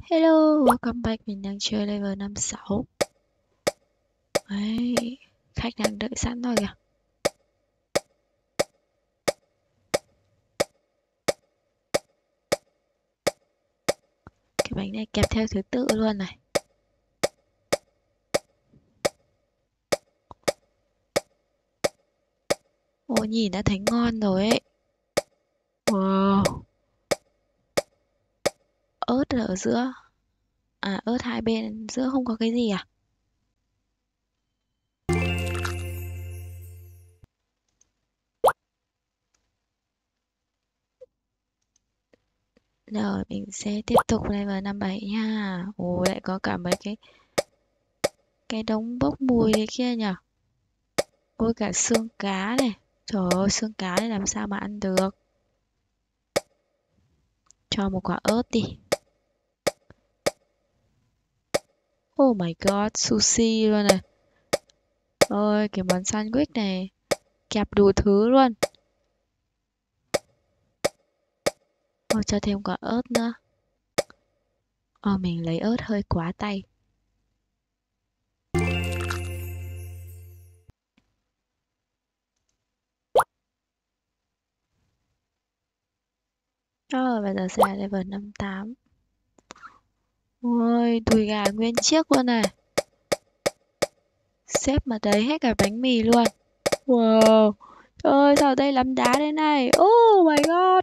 Hello, welcome back. Mình đang chơi level 56. Đấy, khách đang đợi sẵn rồi kìa. Cái bánh này kẹp theo thứ tự luôn này. Ồ, nhìn đã thấy ngon rồi ấy. Wow. Ớt ở giữa. À, ớt hai bên giữa không có cái gì à? Rồi, mình sẽ tiếp tục level 57 nha. Ồ, lại có cả mấy cái đống bốc mùi đấy kia nhỉ? Ôi, cả xương cá này. Trời ơi, xương cá này làm sao mà ăn được? Cho một quả ớt đi. Oh my god, sushi luôn này. Ôi, cái món sandwich này kẹp đủ thứ luôn. Ôi, cho thêm quả ớt nữa. Mình lấy ớt hơi quá tay. Bây giờ sẽ là level 58. Ôi, đùi gà nguyên chiếc luôn này. Xếp mà đầy hết cả bánh mì luôn. Wow. Trời ơi, sao ở đây lắm đá thế này? Oh my god.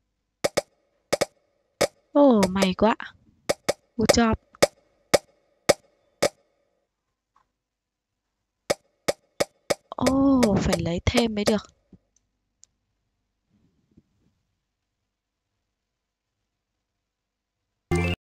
May quá. Good job. Phải lấy thêm mới được.